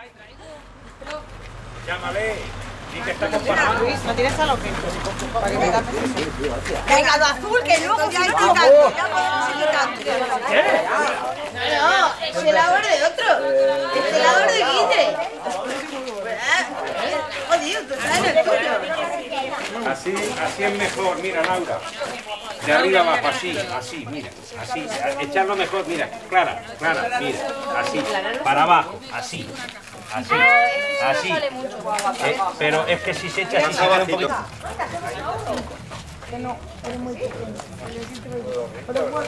Llámale. Y que estamos parados. Luis, ¿no tienes sal o qué? Para que me das Venga, lo azul, que luego ya hay picante. Ya podemos ir picante. No, es el helador de otro. Es el helador de Guille. Jodido, tú sabes el tuyo. Así es mejor, mira, Laura. De arriba abajo, así, mira. Así, echarlo mejor, mira, Clara, mira, así. Para abajo, así. Así. Pero es que si se echa así se queda un poquito. Que no, es muy pequeño. Pero bueno,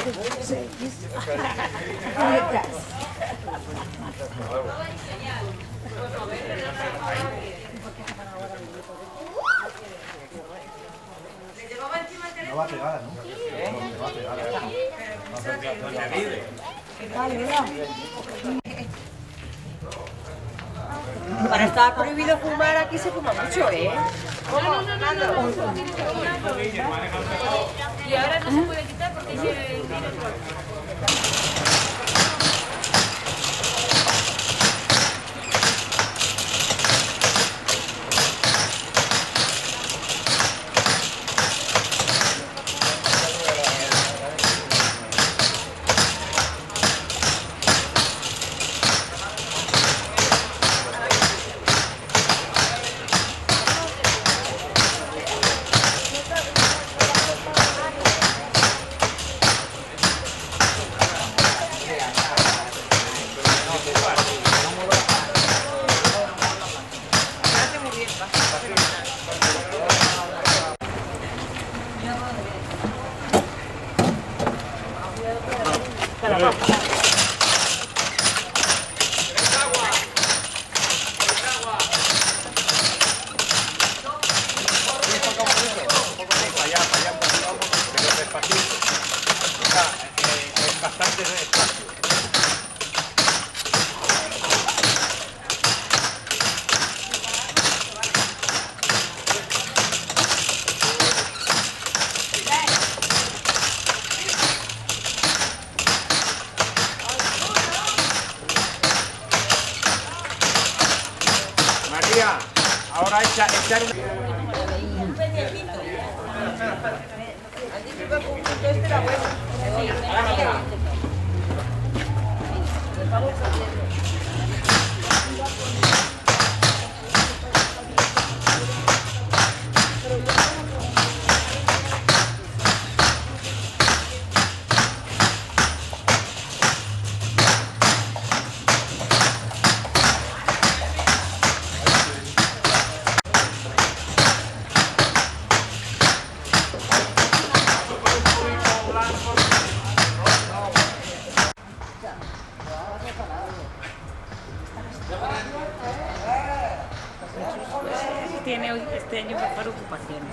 no va a pegar, ¿no? No va a pegar. vale, ¿verdad? Para estar prohibido fumar, aquí se fuma mucho, ¿eh? No. Y ahora no se puede quitar porque tiene Ahora echar una... Tiene este año para ocupaciones.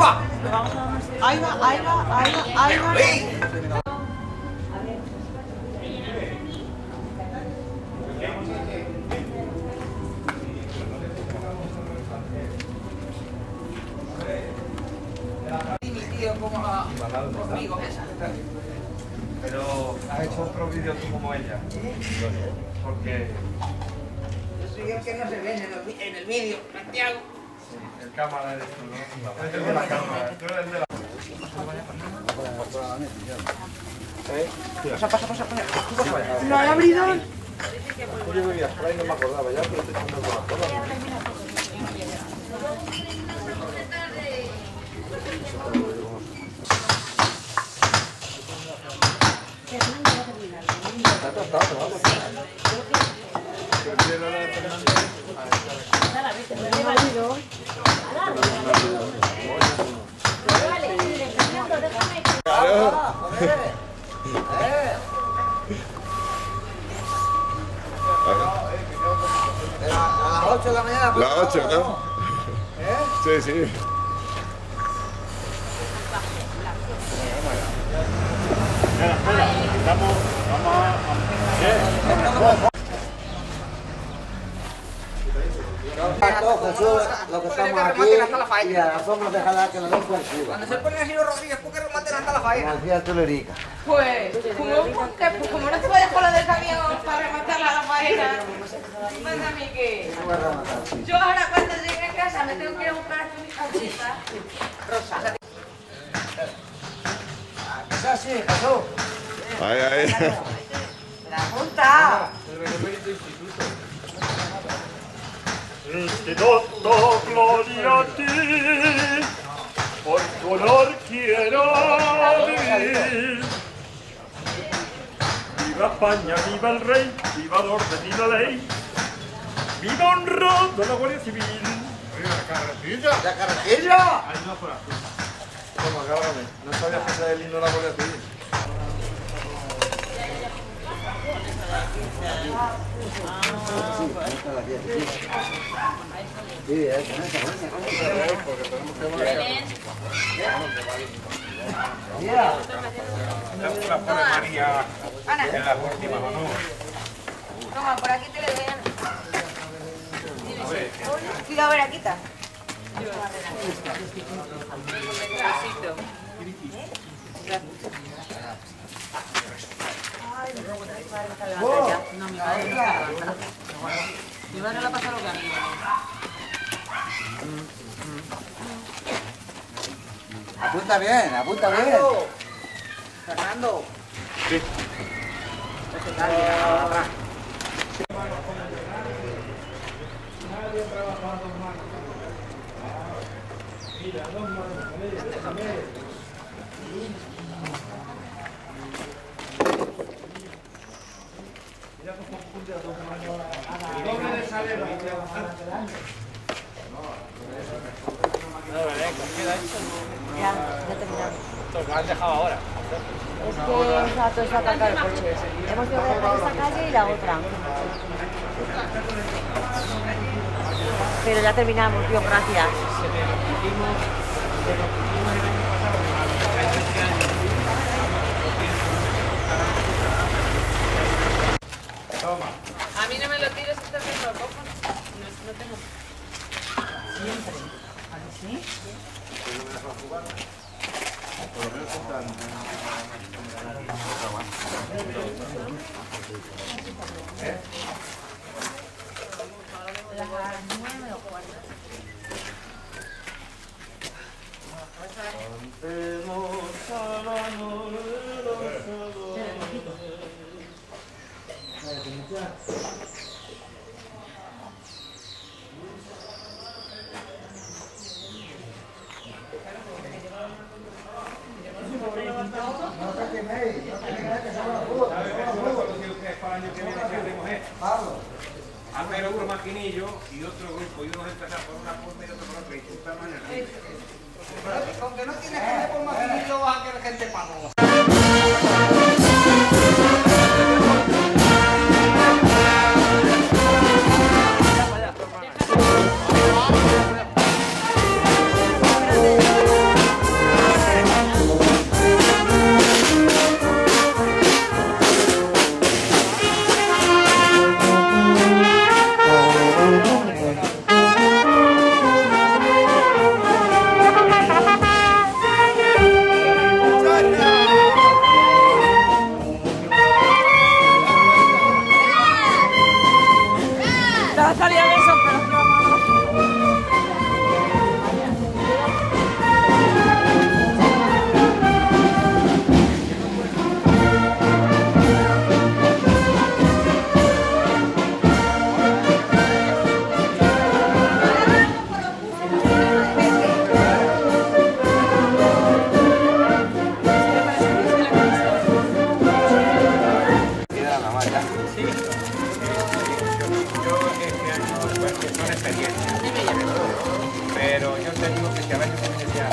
va! Ahí va, ahí va, ahí va, ahí va. Pero has hecho otros vídeos tú como ella. Porque Yo soy el que no se ve en el vídeo, Santiago. el cámara eres tú, ¿no? Eres el de la cámara. Tú eres el de la... Pasa. No hay abridor. Yo vivía por ahí, no me acordaba ya, pero estoy echando con la cola. A las 8 de la mañana. Las 8, ¿no? Sí, sí. Jesús, lo que estamos aquí, y a las sombras dejará que lo den por culo. Cuando se ponen así los Rodríguez, ¿por qué rematen hasta la faena? Como decía Tulerica. Pues, como no te vayas con lo del camión para rematarla a la faena, manda a mí que... Yo ahora cuando llegue a casa me tengo que ir a buscar a mi abuelita. Rosa. Es así, Jesús. Ay. ¡La punta! Este doto gloria a ti, por tu honor quiero vivir. Viva España, viva el rey, viva el orden y la ley, viva honrando la Guardia Civil. ¡La carretilla! ¡La carretilla! Ahí no fuera. Toma, cárgame. No sabías que era el himno de la Guardia Civil. Sí, Porque tenemos que marcar. mira. La pone María en la última, ¿no? Toma, por aquí te le doy. Cuidado, Veraquita. No, mi madre no la pasa. Mi madre la pasa lo que a mí. Apunta bien, apunta bien. Fernando. Sí. Ya terminamos. Lo has dejado ahora. Es que está atacado el coche. Hemos de dejar esta calle y la otra. Pero ya terminamos, tío, gracias. A mí no me lo tires, este me lo cojo. No tengo. Siempre. ¿A que sí? Por lo menos están... Las 9 o 4. Hacer otro maquinillo y otro grupo, y unos empezar por una punta y otro por otra, y juntarnos en el ritmo. Aunque no tienes gente por maquinillo, vas a querer gente para Espérate.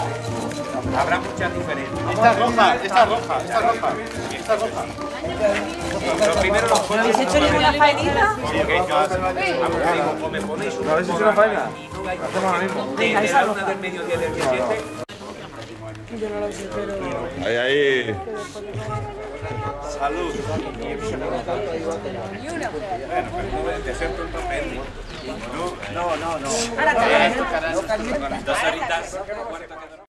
Habrá muchas diferencias. Esta roja, esta roja, esta roja, esta roja. Lo primero los ¿No habéis hecho ninguna faenita? porque yo, vamos, digo, o me ponéis un ¿No habéis hecho una faena? y no vais Hacemos ahora mismo. desde la 1 del mediodía del 17. Ahí, ahí. Salud. No. 2 horitas.